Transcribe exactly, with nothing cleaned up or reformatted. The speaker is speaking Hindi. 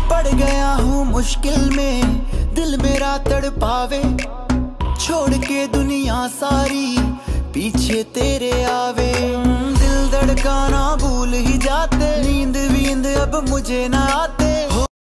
पड़ गया हूँ मुश्किल में, दिल मेरा तड़पावे, छोड़ के दुनिया सारी पीछे तेरे आवे। दिल धड़काना भूल ही जाते, नींद वींद अब मुझे ना आते,